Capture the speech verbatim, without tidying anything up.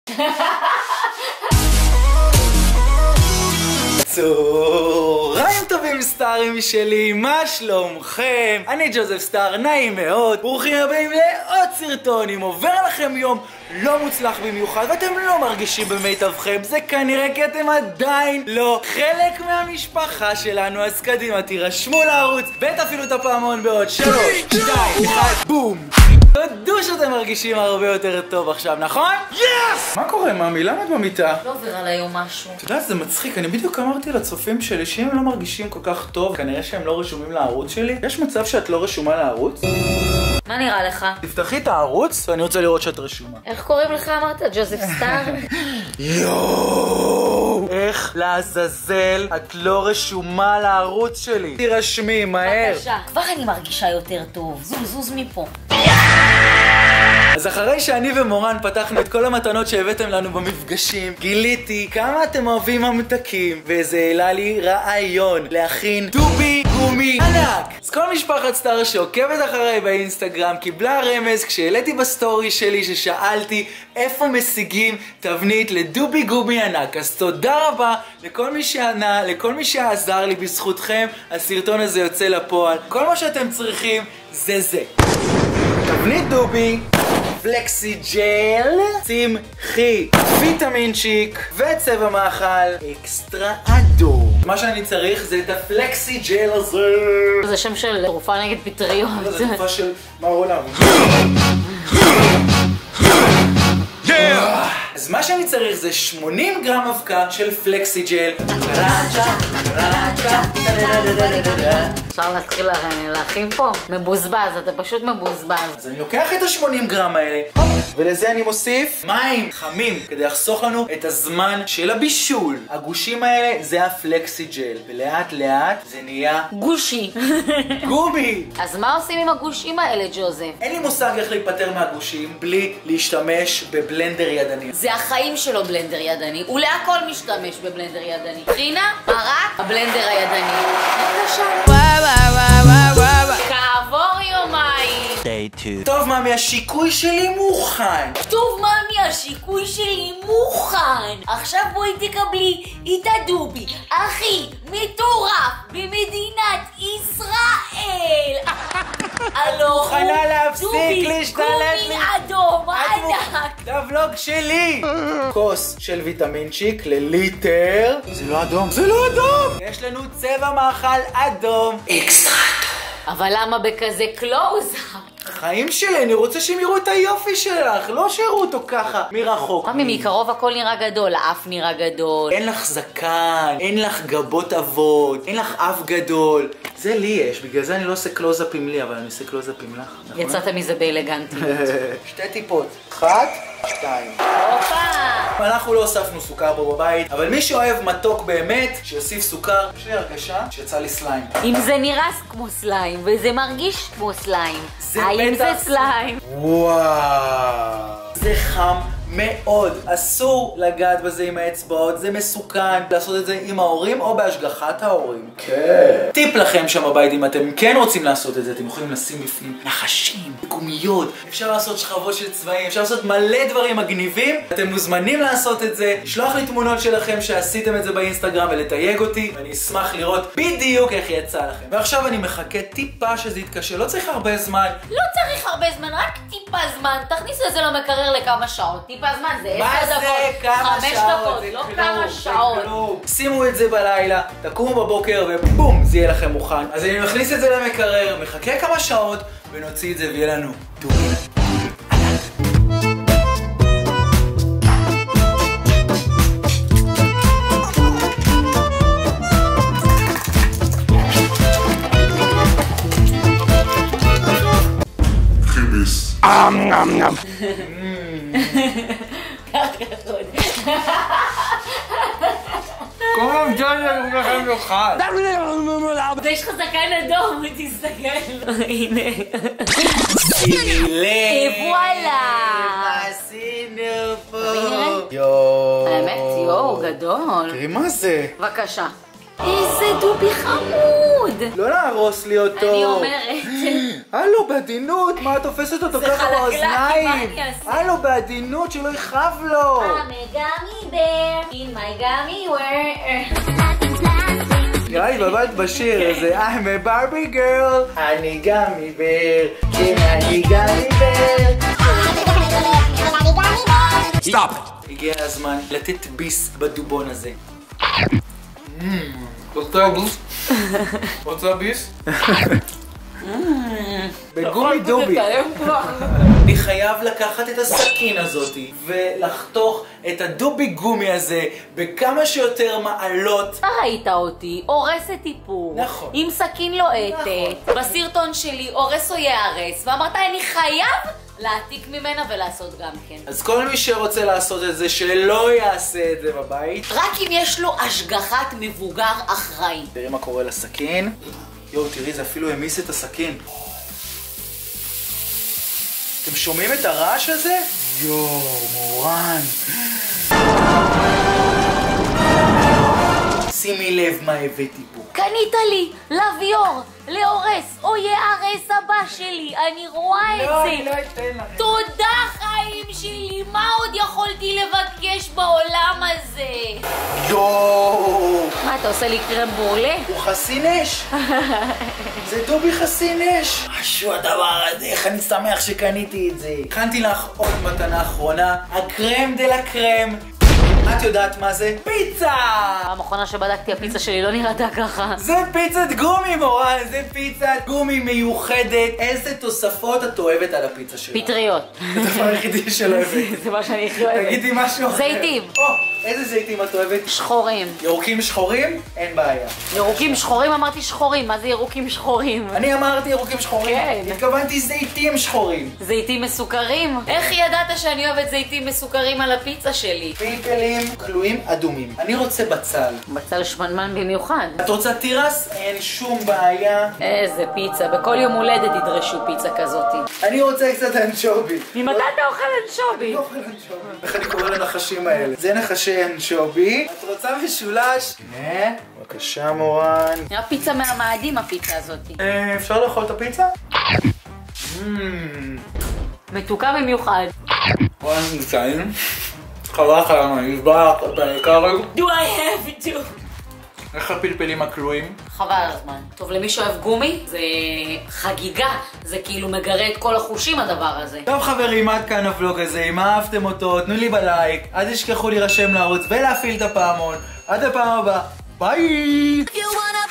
צהריים טובים סטארים שלי, מה שלומכם? אני ג'וזף סטאר, נעים מאוד. ברוכים הבאים לעוד סרטון. אם עובר לכם יום לא מוצלח במיוחד ואתם לא מרגישים במיטבכם, זה כנראה כי אתם עדיין לא חלק מהמשפחה שלנו. אז קדימה, תירשמו לערוץ ותפעילו את הפעמון בעוד שלוש, שתיים, אחד, בום. תודו שאתם מרגישים הרבה יותר טוב עכשיו, נכון? יס! מה קורה, מאמי? למה את במיטה? לא עובר על היום משהו. אתה יודע, זה מצחיק, אני בדיוק אמרתי לצופים שלי שאם הם לא מרגישים כל כך טוב, כנראה שהם לא רשומים לערוץ שלי. יש מצב שאת לא רשומה לערוץ? מה נראה לך? תפתחי את הערוץ ואני רוצה לראות שאת רשומה. איך קוראים לך אמרת? ג'וזף סטאר? יואו! איך לעזאזל את לא רשומה לערוץ שלי? תירשמי, מהר. בבקשה. כבר אני מרגישה יותר טוב. זוז, זוז מפה. אז אחרי שאני ומורן פתחנו את כל המתנות שהבאתם לנו במפגשים, גיליתי כמה אתם אוהבים ממתקים, וזה העלה לי רעיון להכין דובי גומי ענק. אז כל משפחת סטאר שעוקבת אחריי באינסטגרם קיבלה רמז כשהעליתי בסטורי שלי ששאלתי איפה משיגים תבנית לדובי גומי ענק. אז תודה רבה לכל מי שענה, לכל מי שעזר לי. בזכותכם הסרטון הזה יוצא לפועל. כל מה שאתם צריכים זה זה: תבנית דובי, פלקסי ג'ל, צמחי, ויטמינצ'יק וצבע מאכל אקסטרה אדום. מה שאני צריך זה את הפלקסי ג'ל הזה. זה שם של תרופה נגד פטריות. זה תרופה של מר עולם. אז מה שאני צריך זה שמונים גרם אבקה של פלקסי ג'ל. אפשר להתחיל להכין פה? מבוזבז, אתה פשוט מבוזבז. אז אני לוקח את ה-שמונים גרם האלה ולזה אני מוסיף מים חמים כדי לחסוך לנו את הזמן של הבישול. הגושים האלה זה הפלקסי ג'ל, ולאט לאט זה נהיה גושי. גומי. אז מה עושים עם הגושים האלה, ג'וזף? אין לי מושג איך להיפטר מהגושים בלי להשתמש בבלנדר ידני. זה החיים שלו בלנדר ידני, הוא להכל משתמש בבלנדר ידני. חינה, מרק, הבלנדר הידני. כעבור יומיים. טוב מאמי, השיקוי שלי מוכן. טוב מאמי, השיקוי שלי מוכן. עכשיו בואי תקבלי את הדובי הכי מטורף במדינת ישראל. הלו הוא מוכנה להפסיק להשתלט לי. דובי אדום ענק. זה הוולוג שלי. כוס של ויטמינצ'יק לליטר. זה לא אדום. זה לא אדום. יש לנו צבע מאכל אדום אקסטרה אדום. אבל למה בכזה קלוז? חיים שלי, אני רוצה שהם יראו את היופי שלך, לא שיראו אותו ככה מרחוק. מאמי, מקרוב הכל נראה גדול, האף נראה גדול. אין לך זקן, אין לך גבות אבות, אין לך אף גדול. זה לי יש, בגלל זה אני לא עושה קלוזאפים לי, אבל אני עושה קלוזאפים לך, נכון? יצאת מזה באלגנטיות. שתי טיפות, אחת, שתיים. הופה! אנחנו לא הוספנו סוכר פה בבית, אבל מי שאוהב מתוק באמת, שיוסיף סוכר. יש לי הרגשה שיצא לי סליים. אם זה נראה כמו סליים וזה מרגיש כמו סליים, האם זה סליים? וואו, זה חם מאוד, אסור לגעת בזה עם האצבעות, זה מסוכן. לעשות את זה עם ההורים או בהשגחת ההורים. כן. טיפ לכם שם בבית, אם אתם כן רוצים לעשות את זה, אתם יכולים לשים בפנים נחשים, גומיות, אפשר לעשות שכבות של צבעים, אפשר לעשות מלא דברים מגניבים. אתם מוזמנים לעשות את זה, לשלוח לי תמונות שלכם שעשיתם את זה באינסטגרם ולתייג אותי, ואני אשמח לראות בדיוק איך יצא לכם. ועכשיו אני מחכה טיפה שזה יתקשר, לא צריך הרבה זמן. לא צריך הרבה זמן, רק טיפה זמן. תכניס את זה למקרר לכמה שעות. טיפה זמן זה עשר דקות, חמש דקות, לא כמה שעות. שימו את זה בלילה, תקומו בבוקר ובום, זה יהיה לכם מוכן. אז אני מכניס את זה למקרר, מחכה כמה שעות ונוציא את זה ויהיה לנו דובי ענק. אמ נם נם. כל ג'ון אני כל כך מיוחד. ויש לך זקן אדום, תסתכל. הנה. שימי לב. וואלה. מה עשינו פה? יואו. האמת, יואו, גדול. תראי מה זה. בבקשה. איזה דובי חמוד. לא להרוס לי אותו. אני אומרת. הלו, בעדינות, מה את תופסת אותו ככה באוזניים? הלו, בעדינות, שלא יכאב לו. אה, bear in my gummy world. נראה לי בבית בשיר הזה, I'm a Barbie girl, אני גמי בר, כן אני גמי בר. סטופ! הגיע הזמן לתת ביס בדובון הזה. רוצה ביס? רוצה ביס? בגומי דובי. אני חייב לקחת את הסכין הזאת ולחתוך את הדובי גומי הזה בכמה שיותר מעלות. אתה ראית אותי, הורסת איפור. נכון. עם סכין לוהטת. בסרטון שלי הורס או יהרס, ואמרת אני חייב להעתיק ממנה ולעשות גם כן. אז כל מי שרוצה לעשות את זה, שלא יעשה את זה בבית. רק אם יש לו השגחת מבוגר אחראי. תראי מה קורה לסכין. יואו, תראי, זה אפילו המיס את הסכין. אתם שומעים את הרעש הזה? יואו, מורן. שימי לב מה הבאתי פה. קנית לי לביור, להורס או יהרס הבא שלי, אני רואה את לא, זה. אני לא אתן לך. תודה חיים שלי, מה עוד יכולתי לבקש בעולם הזה? יואו. מה, אתה עושה לי קרם בורלה? הוא חסין אש. זה דובי חסין אש. משהו הדבר הזה, איך אני שמח שקניתי את זה. הכנתי לך עוד מתנה אחרונה, הקרם דה לה קרם. את יודעת מה זה? פיצה! המכונה שבדקתי, הפיצה שלי לא נראתה ככה. זה פיצת גומי, מורן, זה פיצת גומי מיוחדת. איזה תוספות את אוהבת על הפיצה שלה? פטריות. זה הדבר היחידי שלא אוהבת. זה מה שאני הכי אוהבת. תגידי משהו אחר. זיתים. או, איזה זיתים את אוהבת? שחורים. ירוקים שחורים? אין בעיה. ירוקים שחורים? אמרתי שחורים, מה זה ירוקים שחורים? אני אמרתי ירוקים שחורים. כן. התכוונתי זיתים שחורים. זיתים מסוכרים? איך ידעת שאני אוהבת זיתים מסוכרים על הפיצה שלי? פלפלים כלואים אדומים. אני רוצה בצל. בצל שמנמן במיוחד. את רוצה תירס? אין שום בעיה. איזה פיצה, בכל יום הולדת ידרשו פיצה כזאת. אני רוצה קצת אנשובי. ממתי אתה אוכל אנשובי? לא אוכל אנשובי. איך אני קורא לנחשים האלה? זה נחשי אנשובי. את רוצה משולש? הנה, בבקשה מורן. נראה פיצה מהמאדים הפיצה הזאת. אה, אפשר לאכול את הפיצה? מתוקה במיוחד. מורן נמצאים. חבל לך למה, נשבע לך את העיקר. Do I have to? איך הפלפלים הכלואים? חבל על הזמן. טוב, למי שאוהב גומי, זה חגיגה. זה כאילו מגרה את כל החושים הדבר הזה. טוב חברים, עד כאן הוולוג הזה. אם אהבתם אותו, תנו לי בלייק. אל תשכחו להירשם לערוץ ולהפעיל את הפעמון. עד הפעם הבאה. ביי!